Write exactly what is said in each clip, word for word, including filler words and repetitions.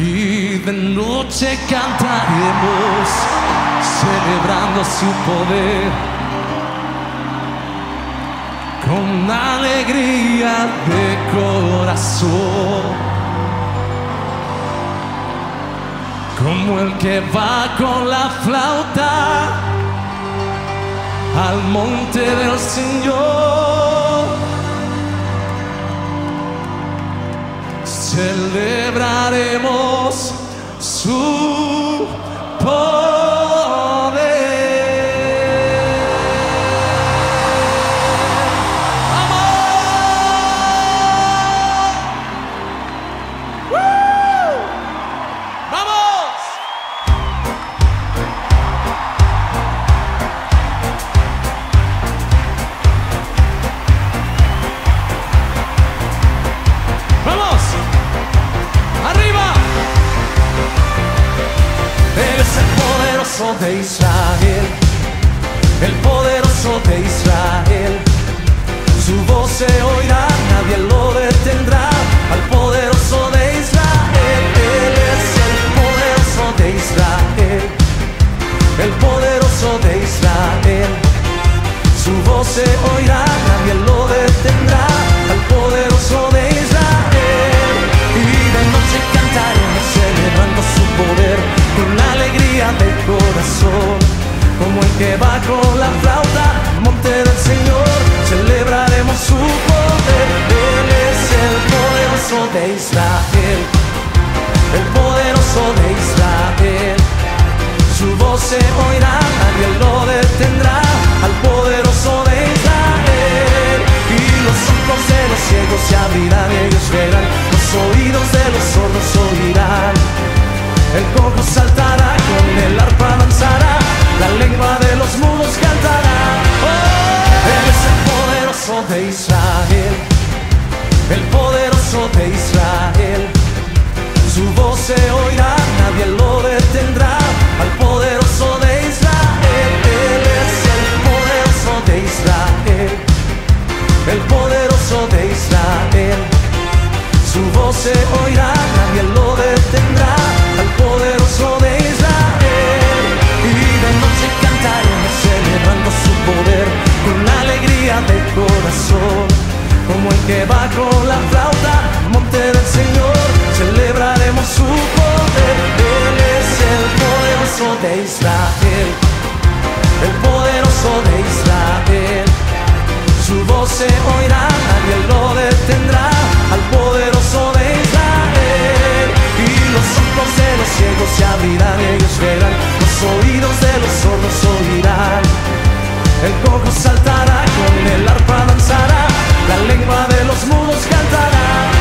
y de noche cantaremos, celebrando su poder, con alegría de corazón. Como el que va con la flauta al monte del Señor, celebraremos su poder. De Israel, el poderoso de Israel, su voz se oirá, nadie lo detendrá. Al poderoso de Israel, él es el poderoso de Israel, el poderoso de Israel, su voz se oirá, nadie lo detendrá. Al poderoso de Israel, y de noche cantaremos celebrando su poder, con la alegría del corazón, como el que va con la flauta al monte del Señor, celebraremos su poder. Él es el poderoso de Israel, el poderoso de Israel, su voz se oirá, nadie lo detendrá. Al poderoso de Israel, y los ojos de los ciegos se abrirán, ellos verán, los oídos de los sordos oirán. El cojo saltará, con el arpa danzará, la lengua de los mudos cantará. Oh, él es el poderoso de Israel, el poderoso de Israel, su voz se oirá, nadie lo detendrá. Al poderoso de Israel, él es el poderoso de Israel, el poderoso de Israel, su voz se oirá, nadie lo detendrá. Al poderoso de Israel, y de noche cantaremos celebrando su poder, con la alegría del corazón, como el que va con la flauta al monte del Señor, celebraremos su poder. Él es el poderoso de Israel, el poderoso de Israel, su voz se oirá, nadie lo detendrá. Al poderoso de Israel, y los ojos de los ciegos se abrirán, ellos verán, los oídos de los sordos oirán. El cojo saltará, con el arpa danzará, la lengua de los mudos cantará.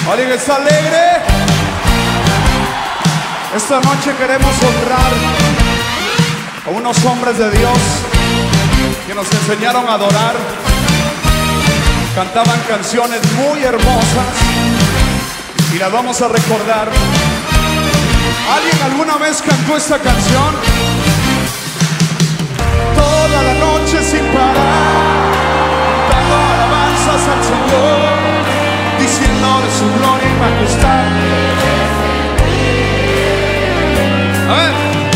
¿Alguien está alegre? Esta noche queremos honrar a unos hombres de Dios que nos enseñaron a adorar. Cantaban canciones muy hermosas y las vamos a recordar. ¿Alguien alguna vez cantó esta canción? Toda la noche sin parar, dando alabanzas al Señor, diciendo de su gloria y majestad. A ver.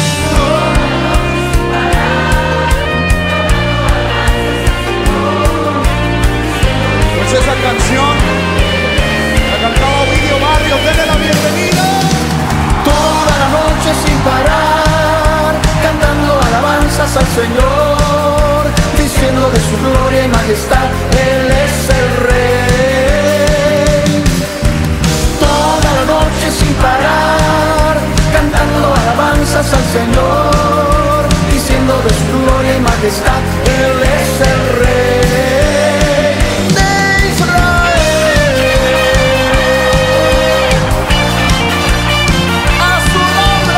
Pues esa canción la cantaba Ovidio Barrios. Denle la bienvenida. Toda la noche sin parar, cantando alabanzas al Señor, diciendo de su gloria y majestad, Él es el Rey. Toda la noche sin parar, cantando alabanzas al Señor, diciendo de su gloria y majestad, Él es el Rey de Israel. A su nombre.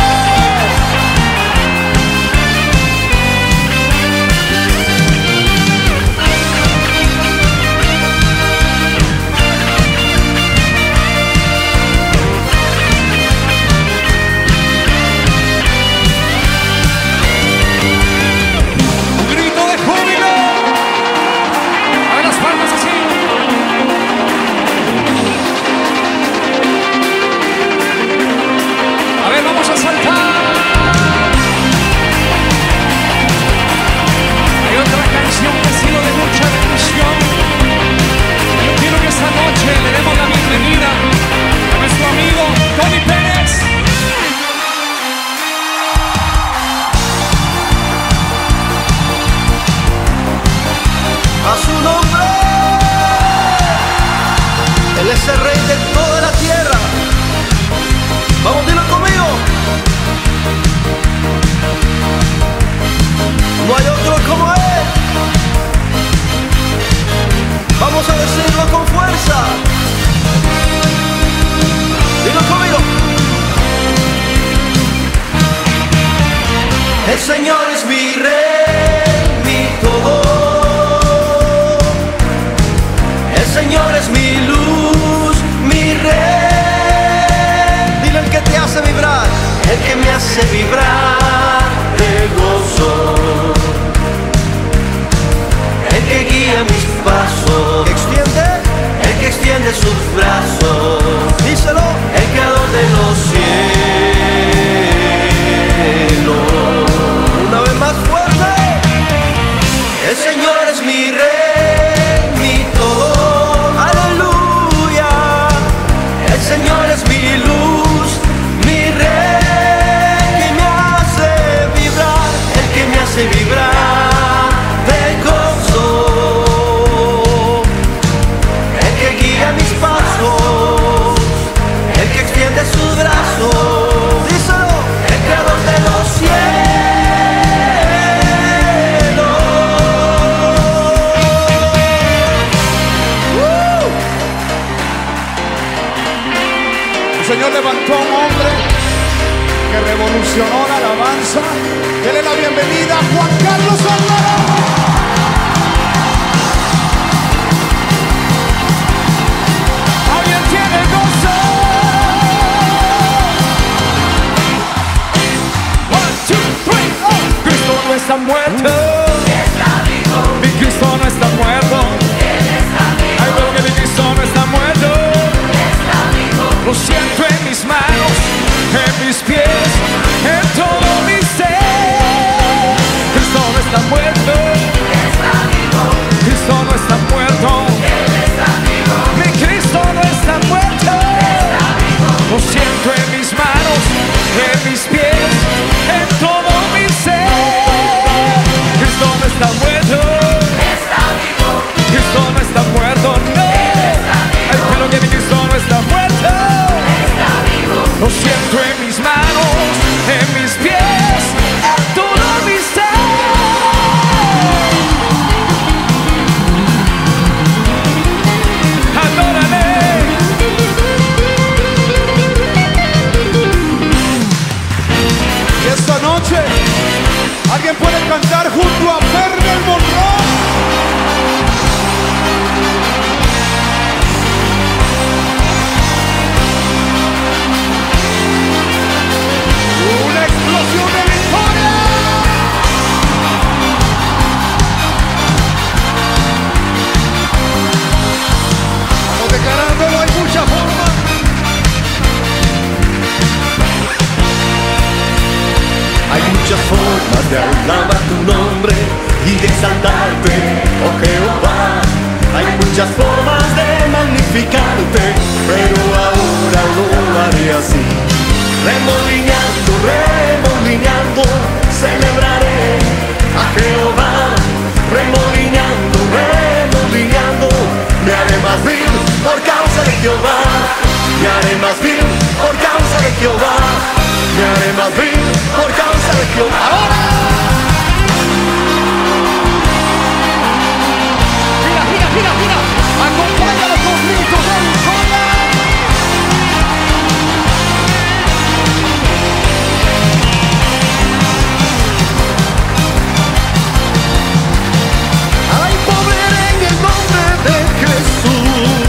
Grito de júbilo. A ver las palmas así. A ver, vamos a saltar. Hay otra canción que ha sido de mucha bendición. Yo quiero que esta noche le demos la bienvenida a nuestro amigo Tony Pérez. A su nombre. Él es el Rey de toda la tierra. Vamos, dilo conmigo. No hay otro como Él. Vamos a decirlo con fuerza. Dilo conmigo. El Señor es mi Rey, mi todo. El Señor es mi luz, mi Rey. Dile el que te hace vibrar, el que me hace vibrar de gozo, el que guía mis pasos, ¿que extiende? El que extiende sus brazos, díselo, el creador de los cielos. Una vez más fuerte. El Señor es mi Rey, mi todo. El Señor es mi luz, mi Rey, que me hace vibrar, el que me hace vibrar de gozo, el que guía mis pasos, el que extiende sus brazos, díselo, el creador de los cielos. ¡Uh! El Señor levantó a un hombre que revolucionó la alabanza. Dele la bienvenida a Juan Carlos Álvaro. ¿Alguien tiene gozo? One, two, three, oh. Cristo no está muerto. Mi Cristo no está muerto. Ay, pero que mi Cristo no está muerto. Lo siento en mis manos, en mis pies, en todo mi ser. Cristo no está muerto. muchas formas de magnificarte, pero ahora lo haré así. Remolineando, remolineando, celebraré a Jehová. Remolineando, remolineando, me haré más vil por causa de Jehová. Me haré más vil por causa de Jehová. Me haré más vil por causa de Jehová. ¡Ahora! Mira, mira, mira, mira. Acompáñalo con gritos de victoria. Hay poder en el nombre de Jesús.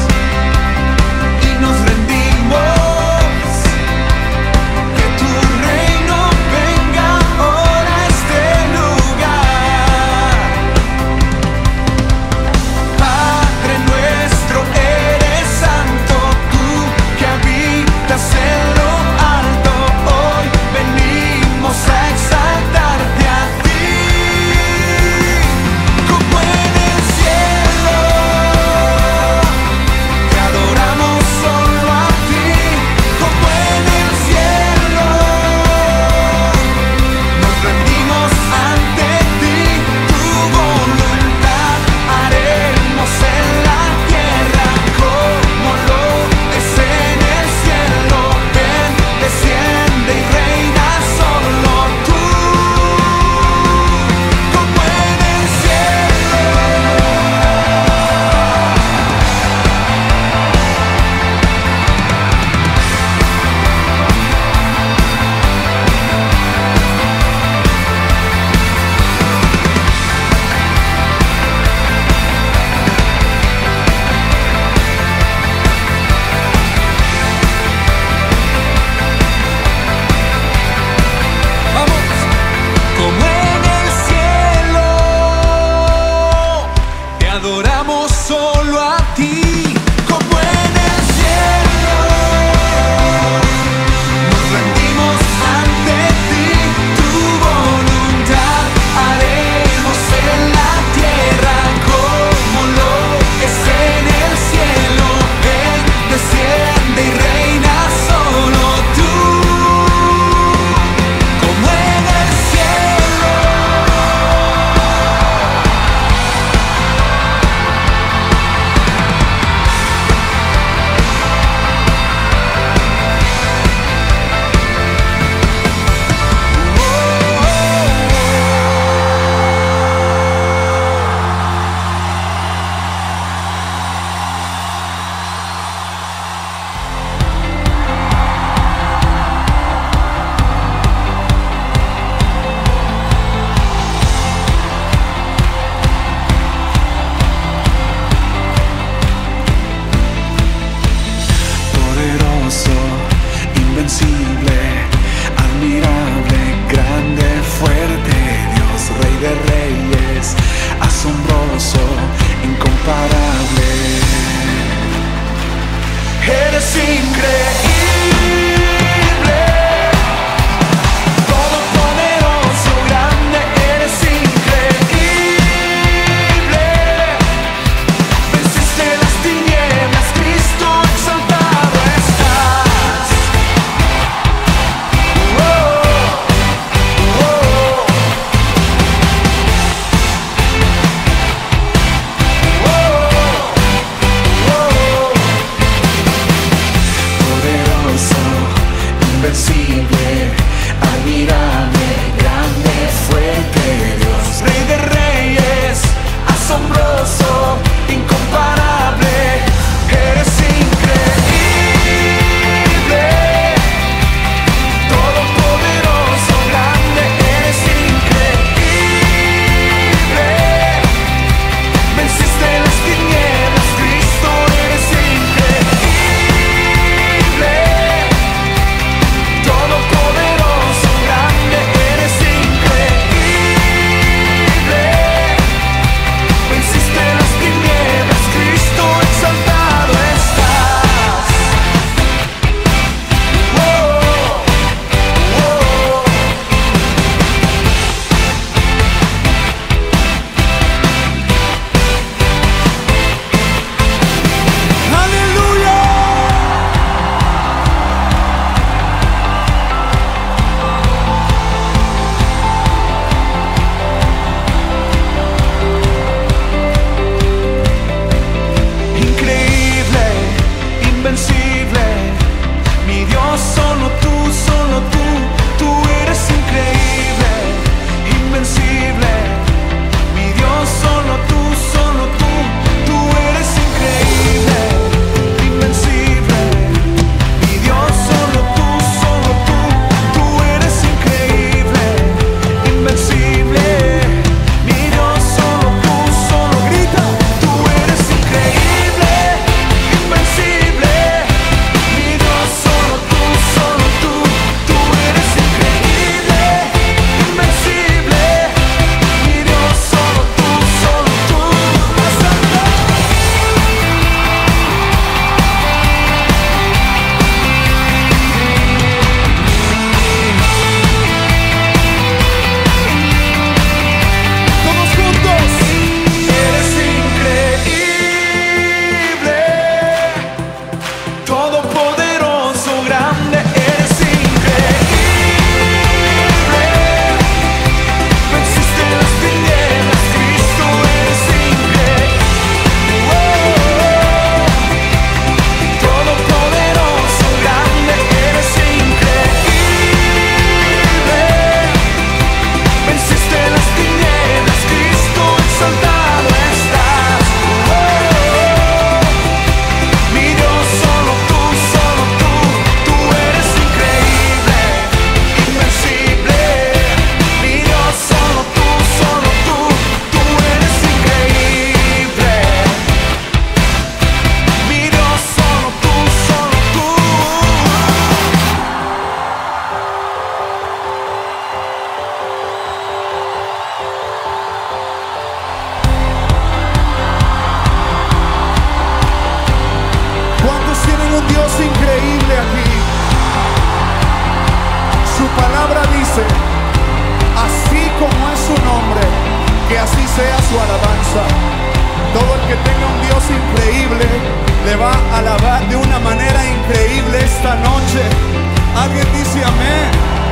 Tu un Dios increíble aquí. Su palabra dice, así como es su nombre, que así sea su alabanza. Todo el que tenga un Dios increíble le va a alabar de una manera increíble esta noche. Alguien dice amén.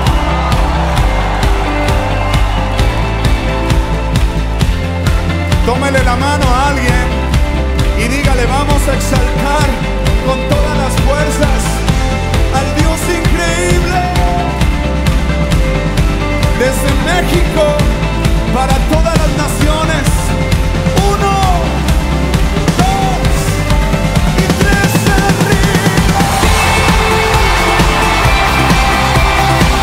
Tómele la mano a alguien y dígale, vamos a exaltar con todas las fuerzas al Dios increíble. Desde México para todas las naciones. Uno, dos y tres, arriba.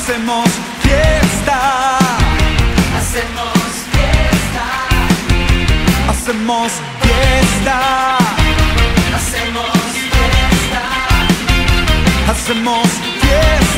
Hacemos fiesta, hacemos fiesta, hacemos fiesta, hacemos fiesta, hacemos fiesta.